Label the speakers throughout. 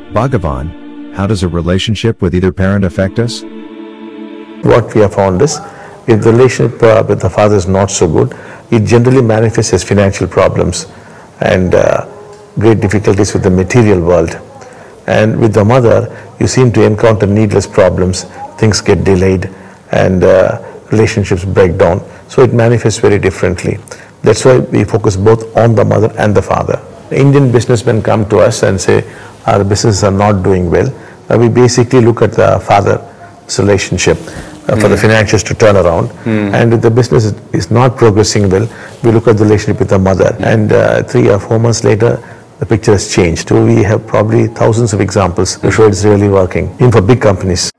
Speaker 1: Bhagavan, how does a relationship with either parent affect us?
Speaker 2: What we have found is, if the relationship with the father is not so good, it generally manifests as financial problems and great difficulties with the material world. And with the mother, you seem to encounter needless problems, things get delayed, and relationships break down. So it manifests very differently. That's why we focus both on the mother and the father. Indian businessmen come to us and say, our businesses are not doing well. We basically look at the father's relationship for the financials to turn around. And if the business is not progressing well, we look at the relationship with the mother. And 3 or 4 months later, the picture has changed. So we have probably thousands of examples to show it's really working, even for big companies.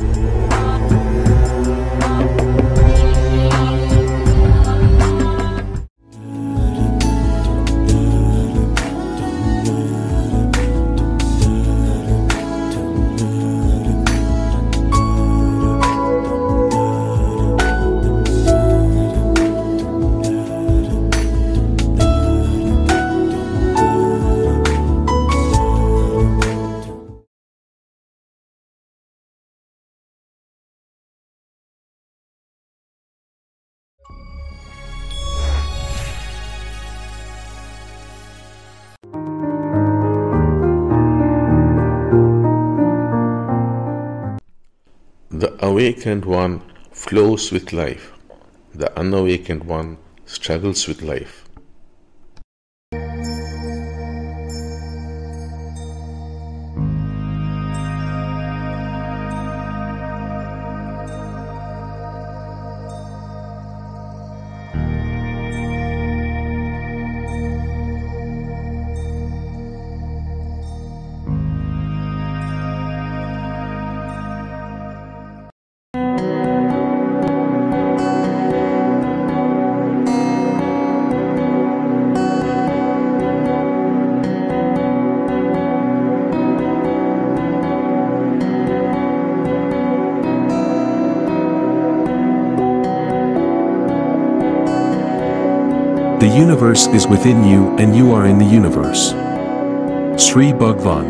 Speaker 3: The awakened one flows with life. The unawakened one struggles with life.
Speaker 4: The universe is within you and you are in the universe. Sri Bhagavan.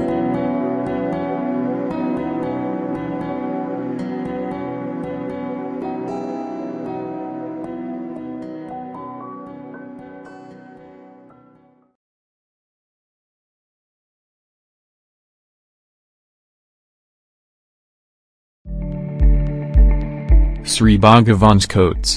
Speaker 5: Sri Bhagavan's quotes.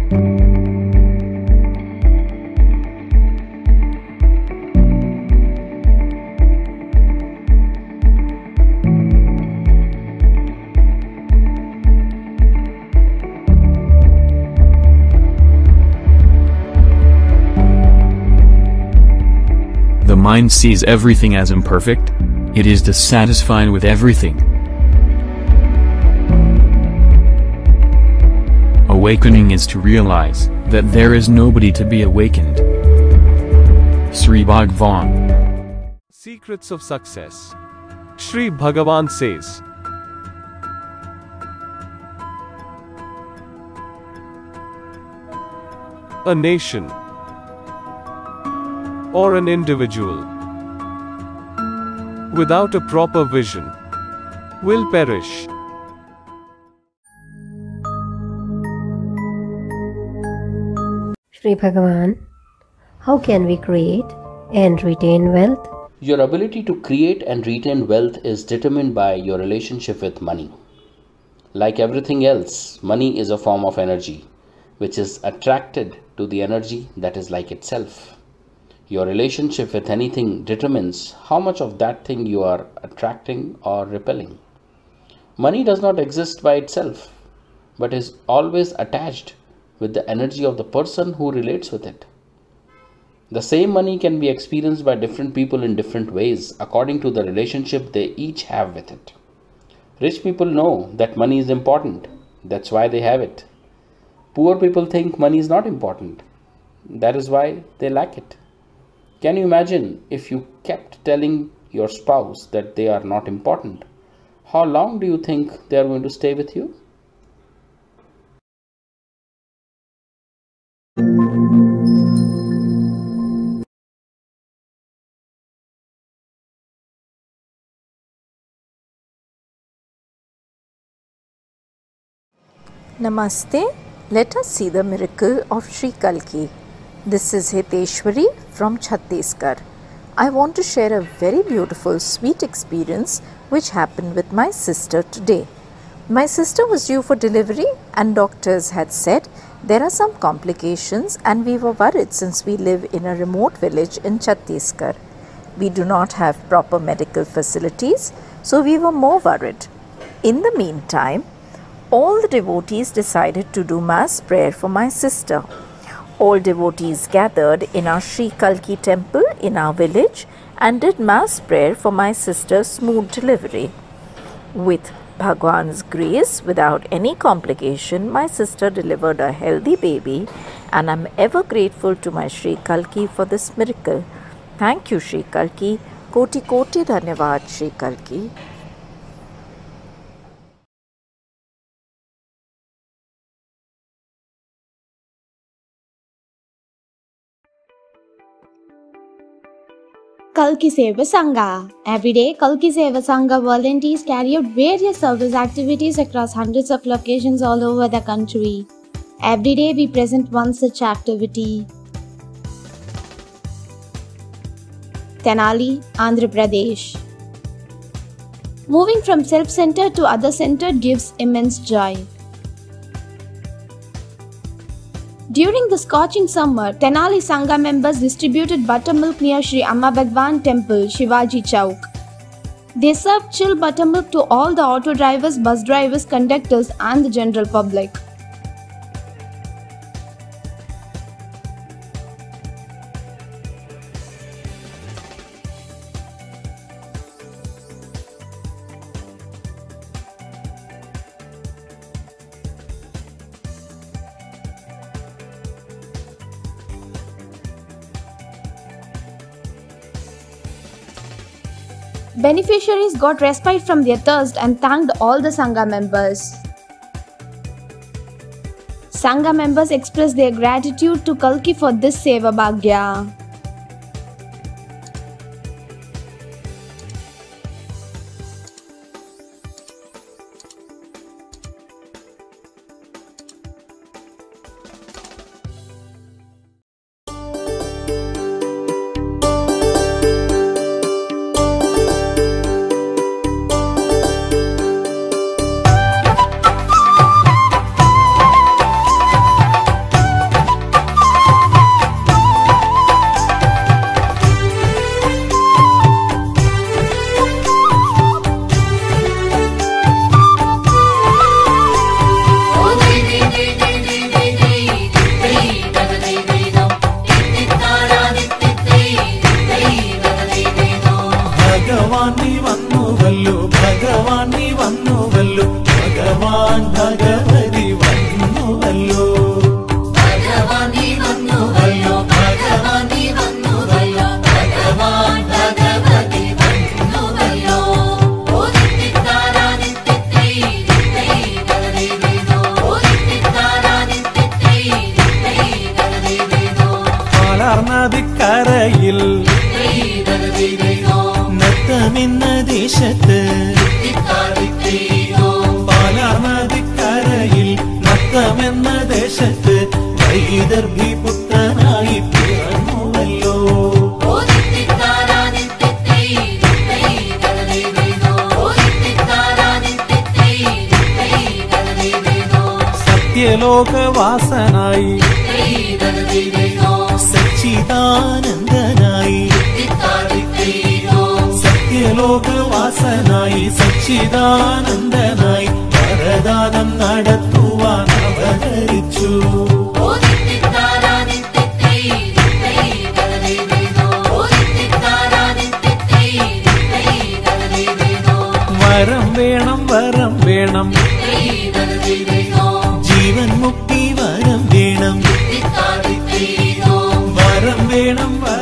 Speaker 5: The mind sees everything as imperfect. It is dissatisfied with everything. Awakening is to realize that there is nobody to be awakened. Sri Bhagavan.
Speaker 6: Secrets of Success. Sri Bhagavan says, a nation or an individual without a proper vision will perish.
Speaker 7: Sri Bhagavan, how can we create and retain wealth?
Speaker 8: Your ability to create and retain wealth is determined by your relationship with money. Like everything else, money is a form of energy, which is attracted to the energy that is like itself. Your relationship with anything determines how much of that thing you are attracting or repelling. Money does not exist by itself, but is always attached with the energy of the person who relates with it. The same money can be experienced by different people in different ways according to the relationship they each have with it. Rich people know that money is important. That's why they have it. Poor people think money is not important. That is why they lack it. Can you imagine if you kept telling your spouse that they are not important? How long do you think they are going to stay with you?
Speaker 9: Namaste. Let us see the miracle of Sri Kalki. This is Hiteshwari from Chhattisgarh. I want to share a very beautiful, sweet experience which happened with my sister today. My sister was due for delivery and doctors had said there are some complications, and we were worried since we live in a remote village in Chhattisgarh. We do not have proper medical facilities, so we were more worried. In the meantime, all the devotees decided to do mass prayer for my sister. All devotees gathered in our Sri Kalki temple in our village and did mass prayer for my sister's smooth delivery. With Bhagwan's grace, without any complication, my sister delivered a healthy baby, and I am ever grateful to my Sri Kalki for this miracle. Thank you, Sri Kalki. Koti koti dhanyavad, Sri Kalki.
Speaker 10: Kalki Seva Sangha. Every day, Kalki Seva Sangha volunteers carry out various service activities across hundreds of locations all over the country. Every day, we present one such activity. Tenali, Andhra Pradesh. Moving from self-centered to other-centered gives immense joy. During the scorching summer, Tenali Sangha members distributed buttermilk near Sri Amma Bhagwan Temple, Shivaji Chowk. They served chill buttermilk to all the auto drivers, bus drivers, conductors and the general public. Beneficiaries got respite from their thirst and thanked all the Sangha members. Sangha members expressed their gratitude to Kalki for this Seva Bhagya.
Speaker 11: Lokavasanayi Satchidanandanayi Satyalokavasanayi Satchidanandanayi Varadanam nadattuvan avadarichu Varam venam Jeevan mukti varam venam